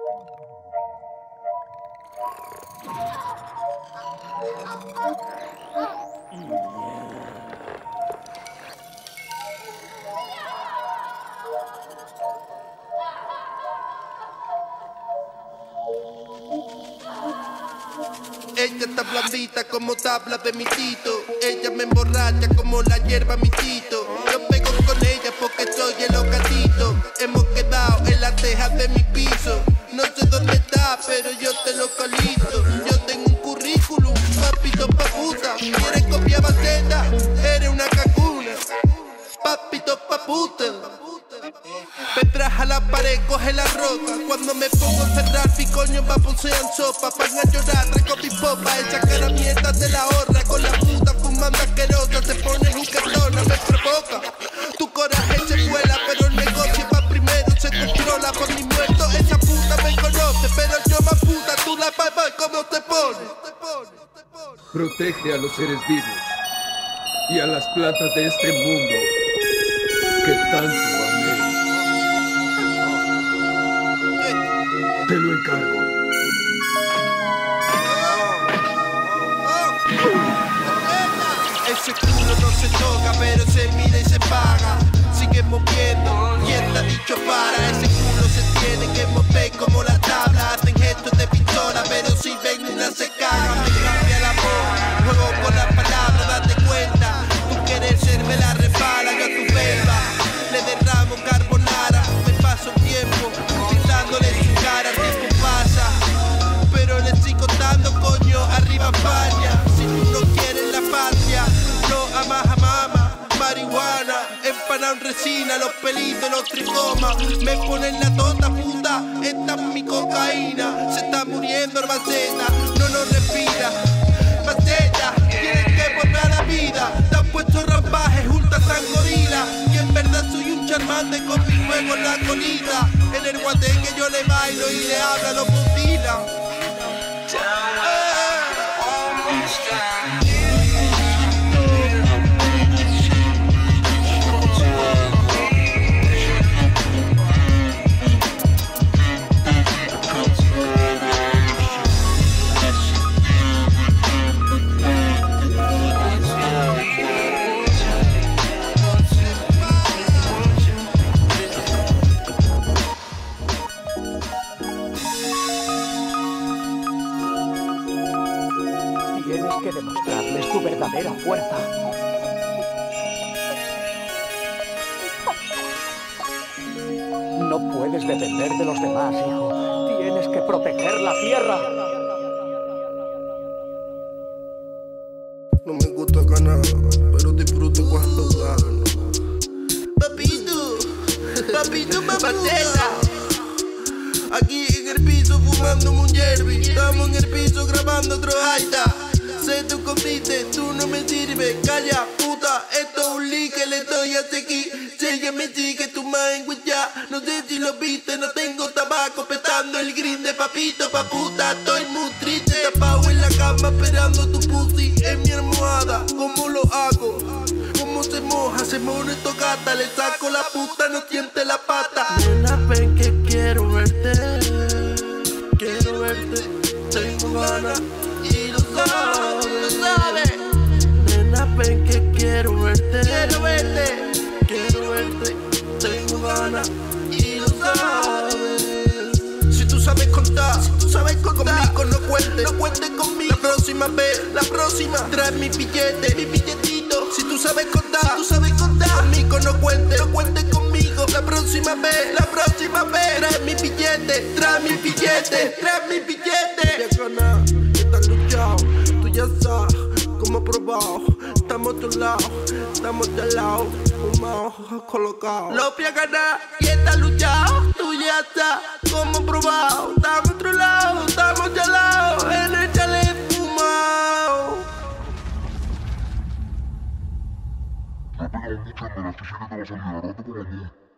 Ella está blandita como tabla de mi tito. Ella me emborracha como la hierba mi tito. Yo pego con ella porque soy el locatito. Hemos quedado en la teja de mi piso. No sé dónde está, pero yo te localizo. Yo tengo un currículum, papito pa' puta. ¿Quieres copiar baceta? Eres una cacuna. Papito pa' puta. Vendrás a la pared, coge la roca. Cuando me pongo a cerrar, picoño babosean sopa. Van a llorar, traigo mi popa. Esa cara mierda de la horra. Con la puta fumando asquerosa. Se pone juguetona, me provoca. Tu coraje se vuela, pero el negocio va primero. Se controla por mi muerto. Esa puta me conoce, pero yo más puta. Tú la papá, ¿cómo te pones? Protege a los seres vivos y a las plantas de este mundo que tanto amé. Te lo encargo. Ese culo no se toca, pero se mira y se paga. Sigue moviendo, ¿quién te ha dicho para? Ese culo se tiene que mover como la tabla. Hacen gestos de pistola, pero si ven una se cagan. Me cambia la voz, juego con las palabras, date cuenta. Tú quieres ser, me la resbala, yo a tu verba le derramo carbonara. Me paso tiempo gritándole su cara, el tiempo pasa, pero le sigo dando coño, arriba España. Si tú no quieres la patria, no amas a mama. Marihuana, empanada en resina, los pelitos, los tricomas. Me ponen la tota puta, esta es mi cocaína. Se está muriendo el maceta, no nos respira. Maceta, tienes que volver a la vida. Te han puesto rampajes, juntas tan gorila. Y en verdad soy un charmante con mi fuego en la colita. En el guate que yo le bailo y le habla, lo mutila. Tienes que demostrarles tu verdadera fuerza. No puedes depender de los demás, hijo. Tienes que proteger la tierra. No me gusta ganar, pero disfruto cuando gano. Papito, papatela. Aquí en el piso fumando un yerbi. Estamos en el piso grabando otro aita. Sé tú compite, tú no me sirves. Calla, puta, esto es un leak que le doy a seguir. Si ella me sigue, tu mango ya. No sé si lo viste, no tengo tabaco. Petando el green de papito, pa' puta. Estoy muy triste, tapado en la cama esperando tu pussy en mi almohada. ¿Cómo lo hago? ¿Cómo se moja? Se pone tocata, le saco la puta, no siente la pata. Nena, ven que quiero verte. Quiero verte, tengo ganas y lo sabes. Nena, ven que quiero verte. Quiero verte, tengo ganas y lo sabes. Si tú sabes contar, conmigo no cuentes conmigo. La próxima, trae mi billetito. Si tú sabes contar, conmigo no cuentes conmigo. La próxima vez, trae mi billete. Ya ganas, estás luchado, tú ya sabes cómo probado. Estamos a tu lado, fumados, colocados. Lo voy a ganar y estás luchado, tú ya sabes cómo probado. Estamos a otro lado, estamos chalados, en el chalet fumado. Me ha pegado mucho, pero estoy sé que te va a salir, ahora te pongo